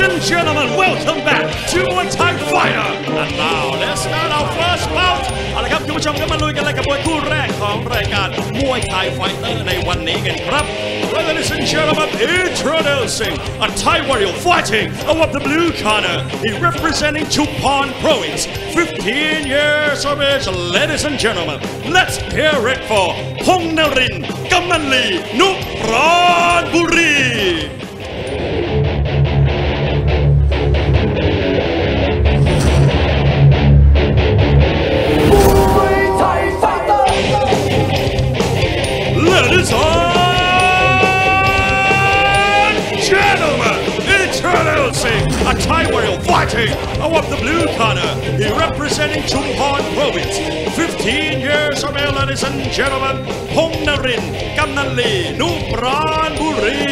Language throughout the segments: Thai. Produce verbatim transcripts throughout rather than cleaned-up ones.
and gentlemen, welcome back to Muay Thai Fighter. And now let's start our first bout. เอาละครับคุณผู้ชมก็มาลุยกันเลยกับมวยคู่แรกของรายการมวยไทยไฟเตอร์ในวันนี้กันครับ Ladies and gentlemen, introducing a Thai warrior fighting out of the blue corner. He representing Chumphon Province, fifteen years of age. Ladies and gentlemen, let's hear it for Phongnarin Kamnanli Nupranburi. Ladies and gentlemen, introducing a Thai warrior fighting out of the blue corner. He representing Chumphon Province, fifteen years of age. Ladies and gentlemen, Phongnarin Kamnanli Nupranburi.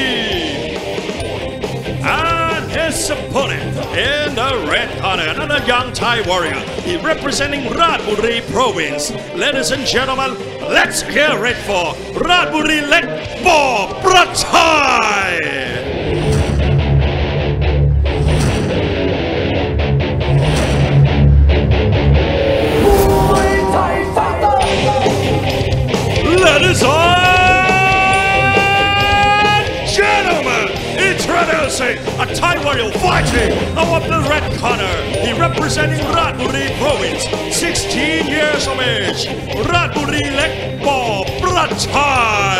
And his opponent in the red corner, another young Thai warrior. He representing Ratburi Province. Ladies and gentlemen, let's hear it for Ratburi Lek Paw Prachai. Ladies and gentlemen, introducing a Thai warrior fighting out of the red corner. He representing Ratburi Province, sixteen years of age. Ratburi Lek Paw Prachai.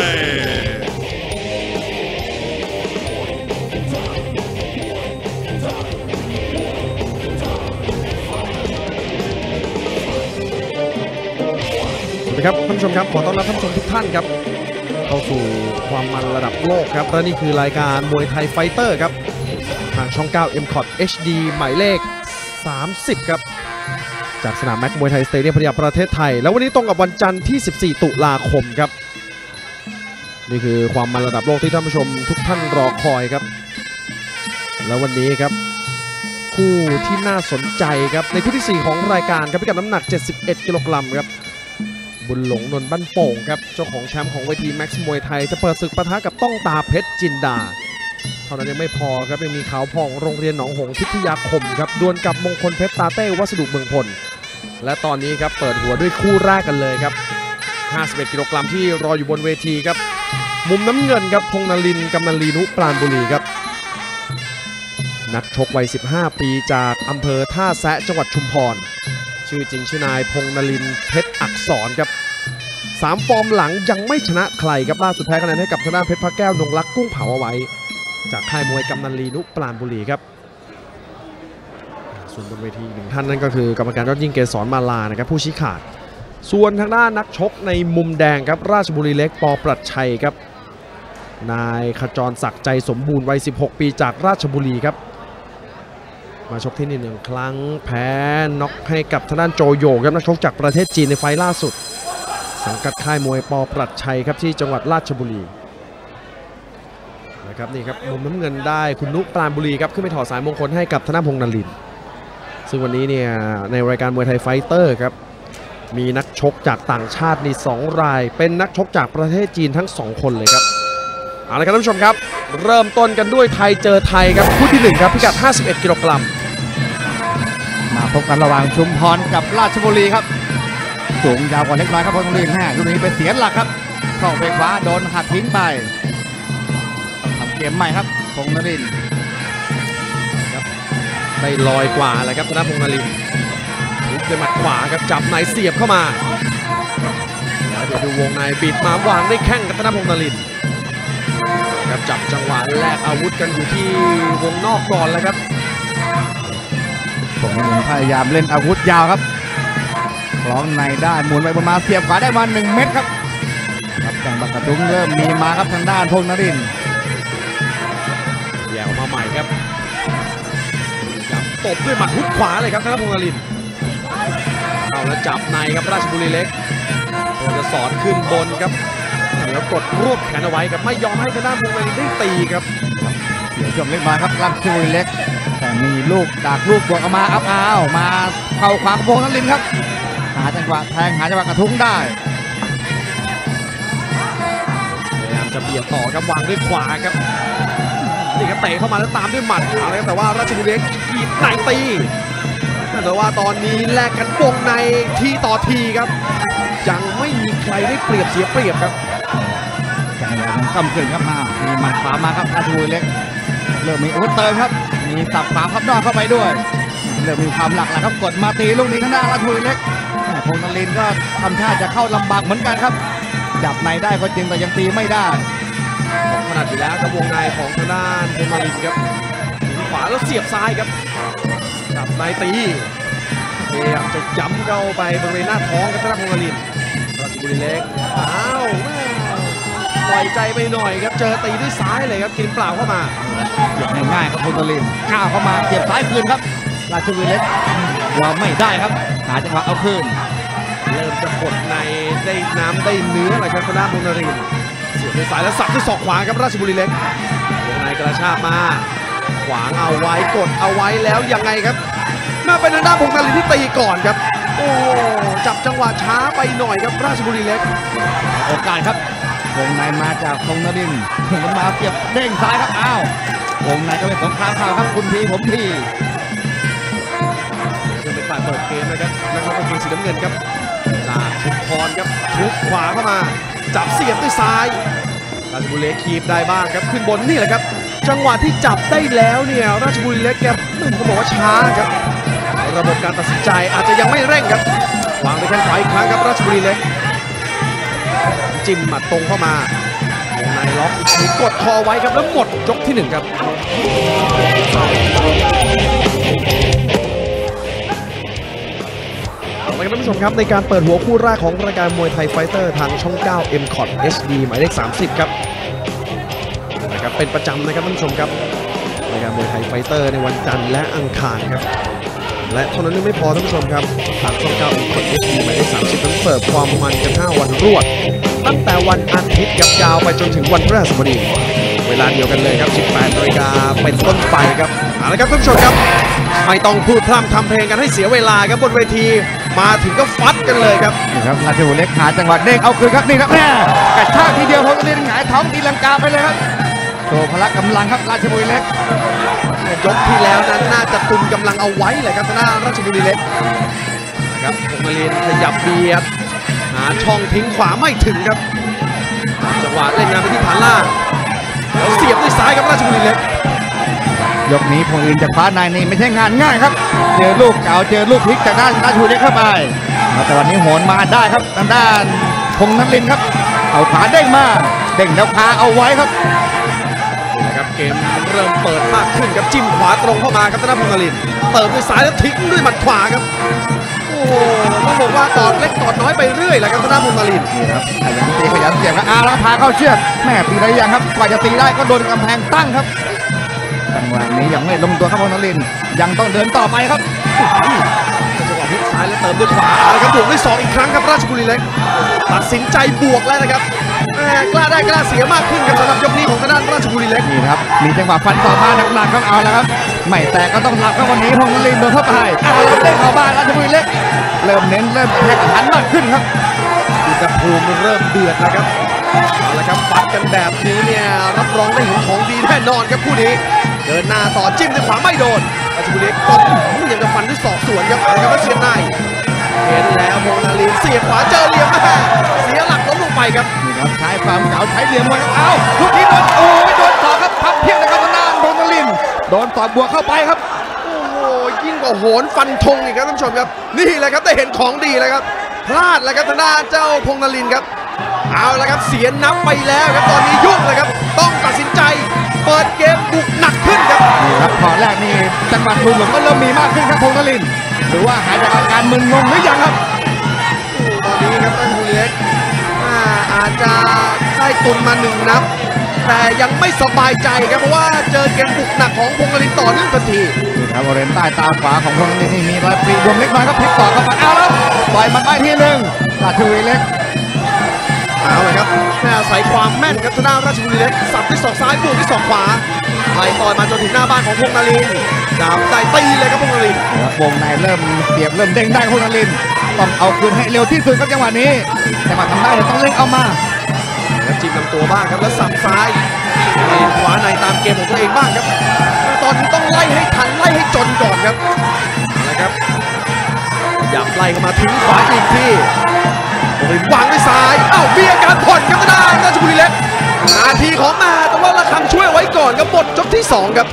สวัสดีครับท่านผู้ชมครับขอต้อนรับท่านผู้ชมทุกท่านครับเข้าสู่ความมันระดับโลกครับและนี่คือรายการมวยไทยไฟเตอร์ครับทางช่อง เก้า เอ็ม คอท เอช ดี หมายเลขสามสิบครับจากสนามแม็กมวยไทยสเตเดียมพัทยาประเทศไทยแล้ววันนี้ตรงกับวันจันทร์ที่สิบสี่ตุลาคมครับนี่คือความมันระดับโลกที่ท่านผู้ชมทุกท่านรอคอยครับแล้ววันนี้ครับคู่ที่น่าสนใจครับในคู่ที่สี่ของรายการครับพิกัดน้ำหนักเจ็ดสิบเอ็ดกิโลกรัมครับบุญหลงนนท์บ้านโป่งครับเจ้าของแชมป์ของเวทีแม็กซ์มวยไทยจะเปิดศึกปะทะกับต้องตาเพชรจินดาเท่านั้นยังไม่พอครับยังมีขาวพองโรงเรียนหนองหงส์พิทยาคมครับดวลกับมงคลเพชรตาเต้วัสดุเมืองพลและตอนนี้ครับเปิดหัวด้วยคู่แรกกันเลยครับห้าสิบเอ็ดกิโลกรัมที่รออยู่บนเวทีครับมุมน้ำเงินครับพงนรินทร์กำนันลีนุปราณบุรีครับนักชกวัยสิบห้าปีจากอำเภอท่าแซะจังหวัดชุมพรชื่อจริงชื่อนายพงนรินทร์เพชรอักษรครับสามฟอร์มหลังยังไม่ชนะใครครับล่าสุดแพ้คะแนนให้กับทางด้านเพชรพระแก้วนงรักกุ้งเผาเอาไว้จากค่ายมวยกำนันลีนุปราณบุรีครับส่วนบนเวทีหนึ่งท่านนั่นก็คือกรรมการยอดยิ่งเกษรมาลานะครับผู้ชี้ขาดส่วนทางด้านนักชกในมุมแดงครับราชบุรีเล็กปอปรัชชัยครับนายขจรศักดิ์ใจสมบูรณ์วัยสิบหกปีจากราชบุรีครับมาชกที่นี่หนึ่งครั้งแพ้น็อกให้กับทางด้านโจโยครับนักชกจากประเทศจีนในไฟล์ล่าสุดสังกัดค่ายมวยปอปรัชชัยครับที่จังหวัดราชบุรีนะครับนี่ครับมุมน้ำเงินได้คุณนุปราณบุรีครับขึ้นไปถอดสายมงคลให้กับธนพงษ์นรินทร์ซึ่งวันนี้เนี่ยในรายการมวยไทยไฟเตอร์ครับมีนักชกจากต่างชาตินี่สองรายเป็นนักชกจากประเทศจีนทั้งสองคนเลยครับเอาละครับท่านผู้ชมครับเริ่มต้นกันด้วยไทยเจอไทยครับคู่ที่หนึ่งครับพิกัดห้าสิบเอ็ดกิโลกรัมมาพบกันระหว่างชุมพรกับราชบุรีครับสูงยาวกว่าเล็กน้อยครับพงนรินทร์ห้าลูกนี้เป็นเสียหลักครับเข้าไปขวาโดนหักทิ้งไปทำเกมใหม่ครับพงนรินทร์ครับได้ลอยกว่าเลยครับธนพงษ์นรินทร์ลุกด้วยหมัดขวาครับจับในเสียบเข้ามาแล้วเดี๋ยวดูวงในบิดมาวางได้แข้งกับธนพงษ์นรินทร์ครับจับจังหวะแลกอาวุธกันอยู่ที่วงนอกก่อนแล้วครับพงนรินทร์พยายามเล่นอาวุธยาวครับคล้องในได้หมุนไปบนมาเสียบขวาได้มาหนึ่งเม็ดครับครับจังหวะกระทุ้งเริ่มมีมาครับทางด้านพงนรินทร์แย่มาใหม่ครับจับตบด้วยหมัดฮุกขวาเลยครับธนพงษ์นรินทร์เอาแล้วจับในครับราชบุรีเล็กตัวจะสอดขึ้นบนครับแล้วกดรวบแขนเอาไว้ครับไม่ยอมให้ทางด้านพงนรินทร์ได้ตีครับเสียจบเล็กน้อยครับราชบุรีเล็กแต่มีลูกดักลูกบวกออกมาอัพอ้าวมาเข้าขวาพงนรินทร์ครับหาจังหวะแทงหาจังหวะกระทุ้งได้พยายามจะเบียดต่อครับวางด้วยขวาครับนี่ครับเตะเข้ามาแล้วตามด้วยหมัดเอาเลยครับแต่ว่าราชบุรีเล็กขีดในตีแต่ว่าตอนนี้แลกกันวงในทีต่อทีครับยังไม่มีใครได้เปรียบเสียเปรียบครับจังหวะกำกึ่งครับมามีหมัดขวามาครับราชบุรีเล็กเริ่มมีอาวุธเติมครับมีสับขวาพับนอกเข้าไปด้วยเริ่มมีความหลักแล้วครับกดมาตีลูกนี้ข้างหน้าราชบุรีเล็กพงษ์นรินทร์ก็ทำท่าจะเข้าลำบากเหมือนกันครับจับในได้ก็จริงแต่ยังตีไม่ได้ถนัดอยู่แล้วครับวงในของทางด้านพงษ์นรินทร์ครับถึงขวาแล้วเสียบซ้ายครับจับในตีพยายามจะย้ำเข้าไปบริเวณหน้าท้องครับทางด้านพงษ์นรินทร์ราชบุรีเล็กอ้าวปล่อยใจไปหน่อยครับเจอตีด้วยซ้ายเลยครับกินเปล่าเข้ามาง่ายๆครับพงษ์นรินทร์ก้าวเข้ามาเสียบซ้ายคืนครับราชบุรีเล็กยอมไม่ได้ครับหาจังหวะเอาคืนเริ่มจะกดในได้น้ำได้เนื้อเลยครับทางด้านพงษ์นรินทร์เสียบด้วยซ้ายแล้วสับด้วยศอกขวาครับราชบุรีเล็กวงในกระชากมาขวางเอาไว้กดเอาไว้แล้วยังไงครับน่าเป็นทางด้านพงษ์นรินทร์ที่ตีก่อนครับโอ้จับจังหวะช้าไปหน่อยครับราชบุรีเล็กโอกาสครับวงในมาจากพงษ์นรินทร์ถึงมาเสียบเด้งซ้ายครับอ้าววงในก็เป็นสงครามข่าวครับคุณทีผมทีจะเป็นฝ่ายเปิดเกมนะครับนักชกกางเกงสีน้ำเงินครับจากชุมพรครับทุกขวาเข้ามาจับเสียบด้วยซ้ายราชบุรีเล็กคีบได้บ้างครับขึ้นบนนี่แหละครับจังหวะที่จับได้แล้วเนี่ยราชบุรีเล็กแกผมบอกว่าช้าครับระบบการตัดสินใจอาจจะยังไม่เร่งครับวางไปแข้งขวาอีกครั้งครับราชบุรีเล็กจิ้มหมัดตรงเข้ามาวงในล็อกอีกทีกดคอไว้ครับแล้วหมดยกที่หนึ่งครับท่านผู้ชมครับในการเปิดหัวคู่แรกของรายการมวยไทยไฟเตอร์ทางช่อง เก้า เอ็ม คอท เอช ดี หมายเลขสามสิบครับนะครับเป็นประจำนะครับท่านผู้ชมครับรายการมวยไทยไฟเตอร์ในวันจันทร์และอังคารครับและเท่านั้นยังไม่พอท่านผู้ชมครับทางช่อง เก้า เอ็ม คอท เอช ดี หมายเลขสามสิบนั้นเสิร์ฟความมันกันห้าวันรวดตั้งแต่วันอาทิตย์ครับยาวไปจนถึงวันพฤหัสบดีเวลาเดียวกันเลยครับสิบแปดนาฬิกาเป็นต้นไปครับเอาละครับท่านผู้ชมครับไม่ต้องพูดพร่ำทำเพลงกันให้เสียเวลาครับบนเวทีมาถึงก็ฟัดกันเลยครับนี่ครับราชบุรีเล็กหาจังหวะเด้งเอาคืนครับนี่ครับแม่กระชากทีเดียวพงษ์นรินทร์หงายท้องตีลังกาไปเลยครับโชว์พละกำลังครับราชบุรีเล็กยกที่แล้วนั้นน่าจะตุนกำลังเอาไว้เลยครับทางด้านราชบุรีเล็กนะครับพงษ์นรินทร์ขยับเบียดหาช่องทิ้งขวาไม่ถึงครับจังหวะเล่นงานไปที่ฐานล่างแล้วเสียบด้วยซ้ายครับราชบุรีเล็กยกนี้พงษ์นรินทร์จะคว้านายนี่ไม่ใช่งานง่ายครับเจอลูกเก่าเจอลูกพลิกจากด้านราชบุรีเล็กเข้าไปแต่วันนี้โหนมาได้ครับทางด้านพงษ์นรินทร์ครับเอาขาเด้งมาเด้งแล้วพาเอาไว้ครับนี่นะครับเกมเริ่มเปิดมากขึ้นครับจิ้มขวาตรงเข้ามาครับทางด้านพงษ์นรินทร์เติมด้วยซ้ายแล้วทิ้งด้วยหมัดขวาครับโอ้โหต้องบอกว่าตอดเล็กตอดน้อยไปเรื่อยแหละครับทางด้านพงษ์นรินทร์นี่ครับขยันตีขยันเสียบครับอาแล้วพาเข้าเชือกแม่ตีได้ยังครับกว่าจะตีได้ก็โดนกำแพงตั้งครับจังหวะนี้ยังไม่ลงตัวครับพงษ์นรินทร์ยังต้องเดินต่อไปครับจังหวะพลิกซ้ายแล้วเติมด้วยขวาแล้วครับบวกด้วยศอกอีกครั้งครับราชบุรีเล็กตัดสินใจบวกแล้วนะครับกล้าได้กล้าเสียมากขึ้นครับสำหรับยกนี้ของทางด้านราชบุรีเล็กนี่ครับมีจังหวะฟันต่อมาหนักๆครับเอาแล้วครับไม่แต่ก็ต้องหลับครับวันนี้พงษ์นรินทร์โดนเข้าไปเอาแล้วเด้งเข้าบ้านราชบุรีเล็กเริ่มเน้นเริ่มแข่งขันมากขึ้นครับอุณหภูมิเริ่มเดือดแล้วครับเอาละครับฟัดกันแบบนี้เนี่ยรับรองได้เห็นของดีแน่นอนครับคู่นี้เดินหน้าต่อจิ้มด้วยขวาไม่โดนราชบุรีเล็กก็ยังจะฟันด้วยศอกสวนครับอะไรครับว่าเสียบในเห็นแล้วพงษ์นรินทร์เสียบขวาเจอเหลี่ยมแม่เสียหลักล้มลงไปครับนี่ครับใช้ความเก๋าใช้เหลี่ยมมวยครับเอาลูกนี้โดนโอ้ยโดนศอกครับพับเพี้ยนนะครับทางด้านพงษ์นรินทร์โดนศอกบวกเข้าไปครับโอ้โหยิ่งกว่าโหนฟันธงอีกครับท่านผู้ชมครับนี่แหละครับได้เห็นของดีแล้วครับพลาดแล้วครับทางด้านเจ้าพงษ์นรินทร์ครับเอาละครับเสียนับไปแล้วครับตอนนี้ยุ่งเลยครับต้องตัดสินใจเปิดเกมบุกหนักขึ้นครับนี่ครับพอแรกนี่จังหวะลุมก็เริ่มมีมากขึ้นครับพงษ์นรินทร์หรือว่าหายจากอาการมึนงงหรือยังครับตอนนี้ครับราชบุรีเล็กอาจจะได้ตุนมาหนึ่งนับแต่ยังไม่สบายใจครับเพราะว่าเจอเกมบุกหนักของพงษ์นรินทร์ต่อเนื่องทันทีนี่ครับบริเวณใต้ตาขวาของพงษ์นรินทร์นี่มีรอยปรีบวมเล็กน้อยครับพลิกต่อเข้าไปเอาแล้วต่อยมันไปทีหนึ่งราชบุรีเล็กเอาเลยครับแม่อาศัยความแม่นครับทางด้านราชบุรีเล็กสับด้วยศอกซ้ายบวกด้วยศอกขวาไล่ต่อยมาจนถึงหน้าบ้านของพงษ์นรินทร์ดาวได้ตีเลยครับพงษ์นรินทร์วงในเริ่มเสียบเริ่มเด้งได้พงษ์นรินทร์ต้องเอาคืนให้เร็วที่สุดครับจังหวะนี้แต่มาทำได้ต้องเล่งเอามาแล้วจิ้มลำตัวบ้างครับแล้วสับซ้ายขวาในตามเกมของตัวเองบ้างครับตอนนี้ต้องไล่ให้ทันไล่ให้จนก่อนครับนะครับอยากไล่เข้ามาทิ้งขวาอีกทีโอ้ยวางด้วยซ้ายอ้าวมีอาการผ่อนครับทางด้านราชบุรีเล็กนาทีของมาแต่ว่าระฆังช่วยไว้ก่อนครับหมดยกที่สองครับ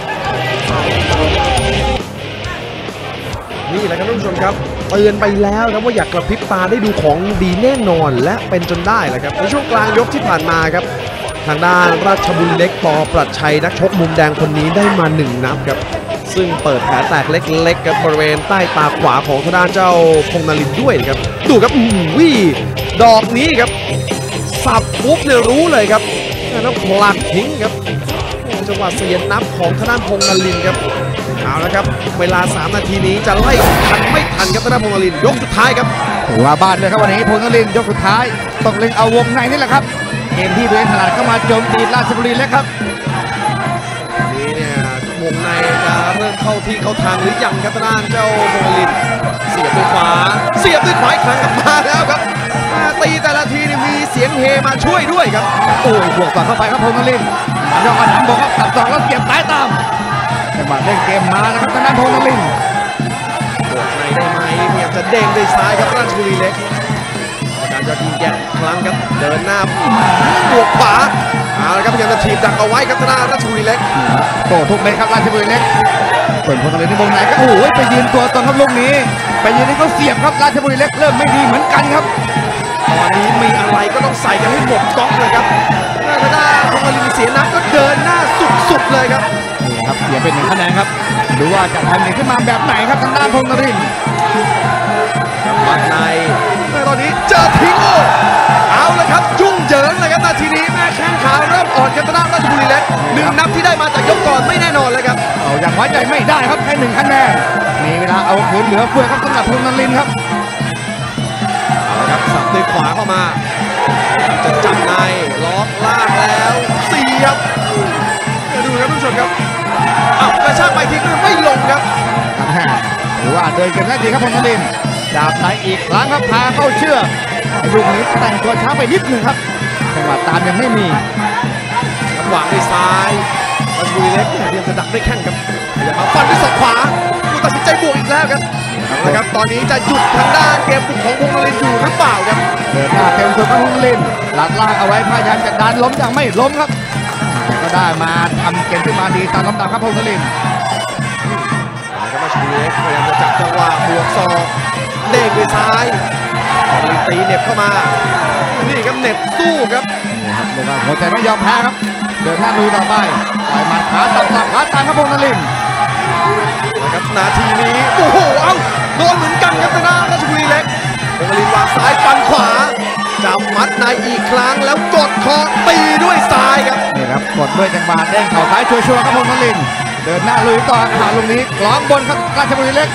นี่แหละครับท่านผู้ชมครับเตือนไปแล้วครับว่าอยากกระพริบตาได้ดูของดีแน่นอนและเป็นจนได้แหละครับในช่วงกลางยกที่ผ่านมาครับทางด้านราชบุรีเล็กปอปรัชชัยนักชกมุมแดงคนนี้ได้มาหนึ่งนับครับซึ่งเปิดแผลแตกเล็กๆครับบริเวณใต้ตาขวาของทางด้านเจ้าพงษ์นรินทร์ด้วยครับดูครับอืมวิดอกนี้ครับสับปุ๊บเนี่ยรู้เลยครับแล้วผลักทิ้งครับจังหวะเสียนับของทางด้านพงษ์นรินทร์ครับเอาละครับเวลาสามนาทีนี้จะไล่ทันไม่ทันครับทางด้านพงษ์นรินทร์ยกสุดท้ายครับถือว่าบ้านเลยครับวันนี้พงษ์นรินทร์ยกสุดท้ายต้องเล็งเอาวงในนี่แหละครับเกมที่ตัวเองถนัดเข้ามาโจมตีราชบุรีเล็กครับนี่เนี่ยวงในจะเริ่มเข้าที่เข้าทางหรือยังครับทางด้านเจ้าพงษ์นรินทร์เสียบด้วยขวาเสียบด้วยขวาอีกครั้งกลับมาแล้วครับตีแต่ละทีนี่มีเสียงเฮมาช่วยด้วยครับโอ้ยบวกต่อเข้าไปครับพงษ์นรินทร์ยกอันน้ำบอกครับตัดต่อแล้วเสียบซ้ายตามจังหวะเล่นเกมมานะครับทางด้านพงษ์นรินทร์บวกในได้ไหมพยายามจะเด้งด้วยซ้ายครับราชบุรีเล็กการจะยิงแย่ครั้งครับเดินหน้าบวกขวาเอาละครับพยายามจะถีบดักเอาไว้ครับทางด้านราชบุรีเล็กโตทุกเม็ดครับราชบุรีเล็กส่วนพงษ์นรินทร์ในวงในก็โอ้ยไปยืนตัวตรงครับลูกนี้ไปยืนให้เขาเสียบครับราชบุรีเล็กเริ่มไม่ดีเหมือนกันครับตอนนี้มีอะไรก็ต้องใส่กันให้หมดก๊อกเลยครับทางด้านพงษ์นรินทร์เสียนับก็เดินหน้าสุดๆเลยครับนี่ครับเสียเป็นหนึ่งคะแนนครับดูว่าจะทำหนึ่งขึ้นมาแบบไหนครับทางด้านพงษ์นรินทร์วัดในตอนนี้เจอทิ้งโอ้เอาละครับยุ่งเหยิงเลยครับนาทีนี้แม่แข้งขาเริ่มอ่อนกันทางด้านราชบุรีเล็กหนึ่งนับที่ได้มาจากยกก่อนไม่แน่นอนเลยครับเอาอย่างไว้ใจไม่ได้ครับแค่หนึ่งคะแนนมีเวลาเอาคืนเหลือเฟือครับสำหรับพงษ์นรินทร์ครับเอาละครับสับด้วยขวาเข้ามาจะจับในล็อกล่างแล้วเสียบดูครับทุกผู้ชมครับอ้าวกระชากไปทิ้งไม่ลงครับถือว่าเดินเกมได้ดีครับพงษ์นรินทร์ดาบในอีกครั้งครับพาเข้าเชือกลูกนี้แต่งตัวช้าไปนิดนึงครับจังหวะตามยังไม่มีหวางด้วยซ้ายราชบุรีเล็กพยายามจะดักด้วยแข้งครับพยายามมาฟันด้วยศอกขวาผู้ตัดสินใจบวกอีกแล้วครับนะครับตอนนี้จะหยุดทางด้านเกมบุกของพงษ์นรินทร์อยู่หรือเปล่าครับเดินหน้าเกมสุดของพงษ์นรินทร์หลัดล่างเอาไว้พยายามจะดันล้มยังไม่ล้มครับแต่ก็ได้มาทำเกมขึ้นมาดีตามลำดับครับพงษ์นรินทร์นะครับราชบุรีเล็กพยายามจะจับจังหวะบวกศอกเด้งด้วยซ้ายตีเน็บเข้ามานี่ครับเน็บสู้ครับนี่ครับลูกหัวใจไม่ยอมแพ้ครับเดินหน้าลุยต่อไปปล่อยมัดขาตัดตัดขาตามครับพงษ์นรินทร์นะครับนาทีนี้โอ้โหเอ้าโดนเหมือนกันครับทางด้านราชบุรีเล็กพงษ์นรินทร์วางซ้ายฟันขวาจับมัดในอีกครั้งแล้วกดคอตีด้วยซ้ายครับนี่ครับกดด้วยจังหวะเด้งเข่าซ้ายชัวร์ๆครับพงษ์นรินทร์เดินหน้าลุยต่อหาลูกนี้กล้องบนครับราชบุรีเล็ก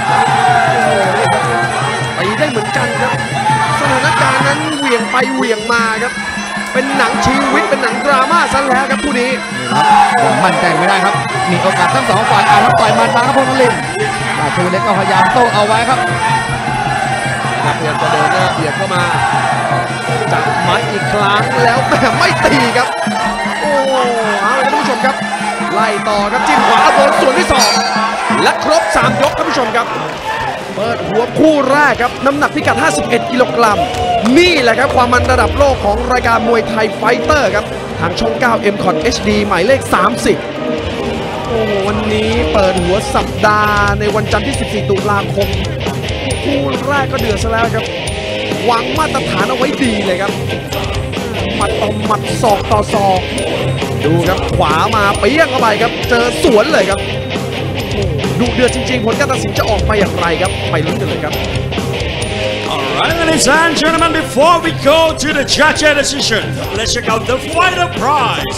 ตีได้เหมือนกันครับสถานการณ์นั้นเหวี่ยงไปเหวี่ยงมาครับเป็นหนังชีวิตเป็นหนังดราม่าซะแล้วครับคู่นี้ผมมั่นใจไม่ได้ครับมีโอกาสทั้งสองฝ่ายเอาแล้วต่อยมันมาครับพงษ์นรินทร์ราชบุรีเล็กก็พยายามโต้เอาไว้ครับพยายามจะเดินหน้าเบียดเข้ามาจับมัดอีกครั้งแล้วแต่ไม่ตีครับโอ้เอาเลยท่านผู้ชมครับไล่ต่อครับจิ้มขวาโดนส่วนที่สองและครบสามยกท่านผู้ชมครับเปิดหัวคู่แรกครับน้ำหนักพิกัดห้าสิบเอ็ดกิโลกรัมนี่แหละครับความมันระดับโลกของรายการมวยไทยไฟเตอร์ครับทางช่องเก้า เอ็ม คอท เอช ดี หมายเลขสามสิบโอ้โหวันนี้เปิดหัวสัปดาห์ในวันจันทร์ที่สิบสี่ตุลาคมคู่แรกก็เดือดซะแล้วครับวางมาตรฐานเอาไว้ดีเลยครับหมัดต่อหมัดศอกต่อศอกดูครับขวามาเปี้ยงเข้าไปครับเจอสวนเลยครับดูเดือดจริงๆผลการตัดสินจะออกมาอย่างไรครับไปลุ้นกันเลยครับ Alright, ladies and gentlemen, before we go to the judge decision, let's check out the fighter prize.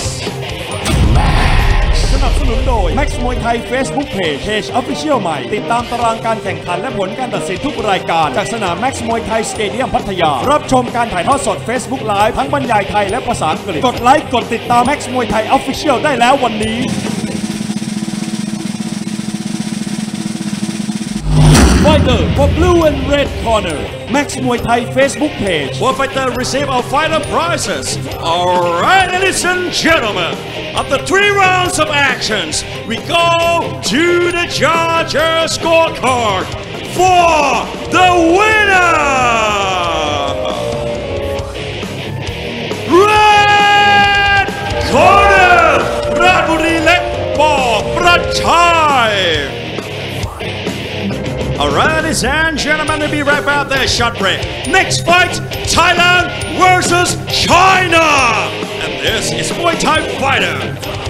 สนับสนุนโดย Max มวยไทย Facebook Page Page Official ใหม่ติดตามตารางการแข่งขันและผลการตัดสินทุกรายการจากสนาม Max มวยไทยสเตเดียมพัทยารับชมการถ่ายทอดสด Facebook Live ทั้งบรรยายไทยและภาษาอังกฤษกดไลค์กดติดตาม Max มวยไทย Official ได้แล้ววันนี้ไฟ Fighter for blue and red corner. Max Muay Thai Facebook page. One fighter receive our fighter prizes. Alright, ladies and gentlemen, after three rounds of actions, we go to the judges scorecard for the winner! Red corner, ราชบุรีเล็กปอประชัย Alright, ladies and gentlemen, we'll be right back there, short break. Next fight, Thailand versus China. And this is Muay Thai Fighter.